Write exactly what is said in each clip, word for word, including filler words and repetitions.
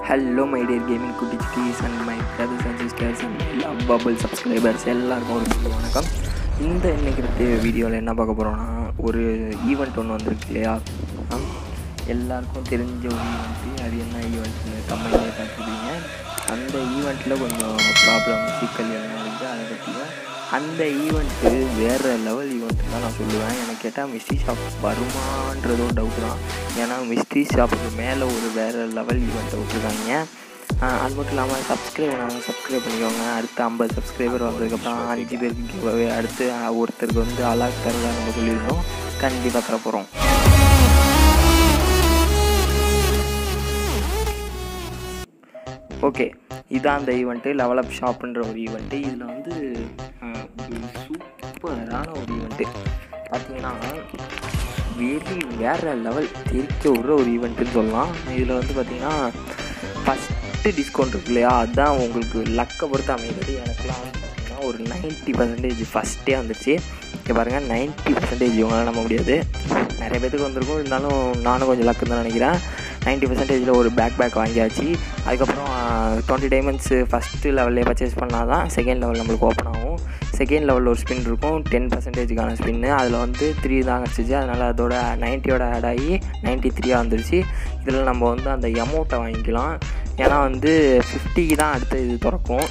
Hello my dear gaming குட்டிச்சிஸ் and my brothers and sisters and lovable subscribers எல்லாருக்கும் ஒரு பெரிய வணக்கம். இந்த இன்னைக்கு இருக்க வீடியோவில் என்ன பார்க்க போகிறோன்னா, ஒரு ஈவெண்ட் ஒன்று வந்திருக்கு இல்லையா, எல்லாருக்கும் தெரிஞ்ச ஒரு ஈவெண்ட்டு. அது என்ன ஈவெண்ட்னு கம்மியாக பார்த்துருக்கீங்க. அந்த ஈவெண்ட்டில் கொஞ்சம் ப்ராப்ளம் சிக்கல் எல்லாம் இருக்குது. அதை பற்றி அந்த ஈவெண்ட்டு வேறு லெவல் ஈவெண்ட்டு தான் நான் சொல்லுவேன். எனக்கு கேட்டால் மிஸ்ட்ரி ஷாப் வருமானன்றதும் டவுட் தான். ஏன்னா மிஸ்ட்ரி ஷாப்புக்கு மேலே ஒரு வேறு லெவல் ஈவெண்ட்டை விட்டுருக்காங்க. அது மட்டும் இல்லாமல் சப்ஸ்கிரைப் பண்ணாங்க, சப்ஸ்கிரைப் பண்ணிக்கோங்க. அடுத்து ஐம்பது சப்ஸ்கிரைபர் வந்ததுக்கப்புறம் அஞ்சு பேருக்கு கிவ்அவே, அடுத்து ஒருத்தருக்கு வந்து அலாக் தரதாக நம்ம சொல்லியிருந்தோம். கண்டிப்பாக தர போகிறோம். ஓகே, இதுதான் அந்த ஈவெண்ட்டு, லெவல் அப் ஷாப்புன்ற ஒரு ஈவெண்ட்டு. இதில் வந்து சூப்பரான ஒரு ஈவெண்ட்டு பார்த்தீங்கன்னா, வெரி வேறு லெவல் தெரிக்க விட்ற ஒரு ஈவெண்ட்டுன்னு சொல்லலாம். இதில் வந்து பார்த்திங்கன்னா ஃபஸ்ட்டு டிஸ்கவுண்ட் இருக்கு இல்லையா, அதுதான் உங்களுக்கு லக்கை பொறுத்து அமைகிறது. எனக்குலாம் வந்து பார்த்திங்கன்னா ஒரு நைன்ட்டி பர்சன்டேஜ் ஃபஸ்ட்டே வந்துடுச்சு. இங்கே பாருங்கள், நைன்ட்டி பர்சன்டேஜ் இவங்களால் நம்ப முடியாது. நிறைய பேத்துக்கு வந்திருக்கும், இருந்தாலும் நானும் கொஞ்சம் லக்குன்னு தான் நினைக்கிறேன். நைன்ட்டி பர்சன்டேஜில் ஒரு பேக் பேக் வாங்கியாச்சு. அதுக்கப்புறம் டுவெண்ட்டி டைமண்ட்ஸு ஃபஸ்ட்டு லெவல்லே பர்ச்சேஸ் பண்ணால் தான் செகண்ட் லெவல் நம்மளுக்கு ஓப்பன் ஆகும். செகண்ட் லெவலில் ஒரு ஸ்பின் இருக்கும், டென் பர்சன்டேஜுக்கான ஸ்பின்னு. அதில் வந்து த்ரீ தான் கிடச்சிச்சு. அதனால் அதோட நைன்ட்டியோட ஆட் ஆகி நைன்ட்டி த்ரீயாக வந்துருச்சு. இதில் நம்ம வந்து அந்த எமௌண்ட்டை வாங்கிக்கலாம். ஏன்னா வந்து ஃபிஃப்டிக்கு தான் அடுத்து இது திறக்கும்.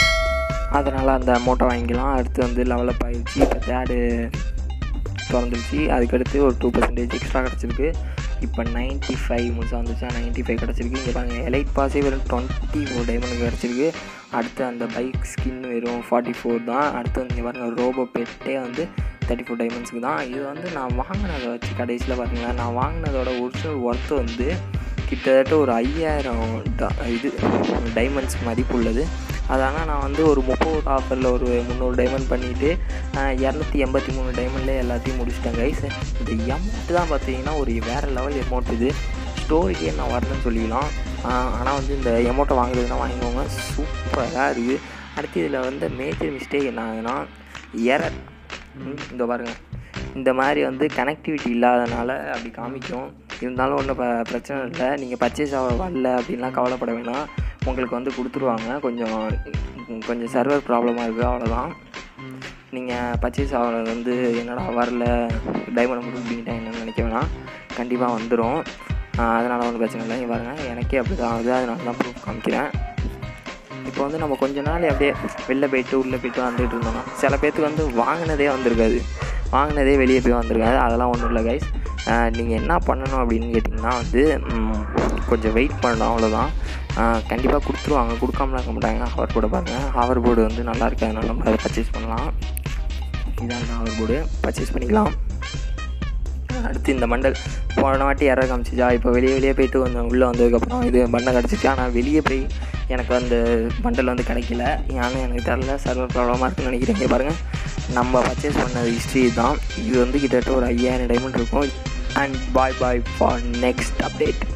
அதனால் அந்த அமௌண்ட்டை வாங்கிக்கலாம். அடுத்து வந்து லெவலப் ஆகிடுச்சு. இப்போ தேர்டு திறந்துருச்சு. அதுக்கடுத்து ஒரு டூ பர்சன்டேஜ் எக்ஸ்ட்ரா கிடச்சிருக்கு. இப்போ நைன்ட்டி ஃபைவ் முழுசாக வந்துச்சு. நைன்ட்டி ஃபைவ் கிடச்சிருக்கு. இங்கே பாருங்கள், எலைட் பாஸே வெறும் டுவெண்ட்டி ஃபோர் டைமண்ட் கிடச்சிருக்கு. அடுத்து அந்த பைக் ஸ்கின் வெறும் ஃபார்ட்டி ஃபோர் தான். அடுத்து வந்து இங்கே பாருங்கள், ரோபோ பெட்டே வந்து தேர்ட்டி ஃபோர் டைமண்ட்ஸுக்கு தான். இது வந்து நான் வாங்கினதை வச்சு கடைசியில் பார்த்தீங்கன்னா, நான் வாங்கினதோட ஒரிஜினல் ஒர்த்து வந்து கிட்டத்தட்ட ஒரு ஐயாயிரம் இது டைமண்ட்ஸ் மதிப்பு உள்ளது. அதனால் நான் வந்து ஒரு முப்பது ஆஃபரில் ஒரு முந்நூறு டைமண்ட் பண்ணிவிட்டு இரநூத்தி எண்பத்தி மூணு டைமண்ட்லேயே எல்லாத்தையும் முடிச்சிட்டேன் கைஸ். இந்த எமௌண்ட்டு தான் பார்த்தீங்கன்னா ஒரு வேறு லெவல் எமௌண்ட். இது ஸ்டோரிக்கே நான் வரலன்னு சொல்லிக்கலாம். ஆனால் வந்து இந்த எமௌண்ட்டை வாங்குறதுனா வாங்கிக்கோங்க, சூப்பராக இருக்குது. அடுத்து இதில் வந்து மேஜர் மிஸ்டேக் என்ன ஆகுதுன்னா, எரர். இந்த பாருங்கள், இந்த மாதிரி வந்து கனெக்டிவிட்டி இல்லாதனால அப்படி காமிக்கும். இருந்தாலும் ஒன்றும் ப பிரச்சனை இல்லை. நீங்கள் பர்ச்சேஸ் ஆக வரல அப்படின்லாம் கவலைப்பட வேணாம். உங்களுக்கு வந்து கொடுத்துருவாங்க. கொஞ்சம் கொஞ்சம் சர்வர் ப்ராப்ளமாக இருக்குது, அவ்வளோதான். நீங்கள் பர்ச்சேஸ் ஆகிறது வந்து என்னடா வரல, டைமண்ட் கொடுப்பீங்கிட்டேன் என்னென்னு நினைக்க வேணாம். கண்டிப்பாக வந்துடும். அதனால் ஒன்றும் பிரச்சனை இல்லை. இங்கே பாருங்கள், எனக்கே அப்படி தான் ஆகுது. அதனால தான் ப்ரூஃப் காமிக்கிறேன். இப்போ வந்து நம்ம கொஞ்ச நாள் அப்படியே வெளில போய்ட்டு உள்ளே போய்ட்டு வந்துட்டு இருந்தோம்னா, சில பேர்த்துக்கு வந்து வாங்கினதே வந்திருக்காது, வாங்கினதே வெளியே போய் வந்திருக்காது. அதெல்லாம் ஒன்றும் இல்லை கைஸ். நீங்கள் என்ன பண்ணணும் அப்படின்னு கேட்டிங்கன்னா வந்து கொஞ்சம் வெயிட் பண்ணணும், அவ்வளோதான். கண்டிப்பாக கொடுத்துருவாங்க, கொடுக்காமலாம் இருக்க மாட்டாங்க. ஹவர் போர்டை பாருங்கள், ஹவர் போர்டு வந்து நல்லா இருக்குது. அதனால் நம்ம அதை பர்ச்சேஸ் பண்ணலாம். இதான் ஹவர் போர்டு, பர்ச்சேஸ் பண்ணிக்கலாம். அடுத்து இந்த மண்டல் போன வாட்டி யாராவது காமிச்சிச்சா, இப்போ வெளியே வெளியே போய்ட்டு கொஞ்சம் உள்ளே வந்ததுக்கப்புறம் இது மண்டல் கிடச்சிச்சு. ஆனால் வெளியே போய் எனக்கு அந்த மண்டல் வந்து கிடைக்கல. ஏன்னு எனக்கு தெரில, சர்வர் ப்ராப்ளமாக இருக்குன்னு நினைக்கிறீங்க. பாருங்கள், நம்ம பர்ச்சேஸ் பண்ண ஹிஸ்ட்ரி தான் இது. வந்து கிட்டத்தட்ட ஒரு ஐயாயிரம் டைமண்ட் இருக்கும். And bye bye for next update.